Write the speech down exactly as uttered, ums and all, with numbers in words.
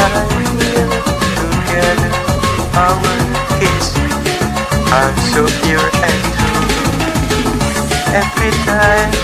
together, our kiss are so pure and true. Every time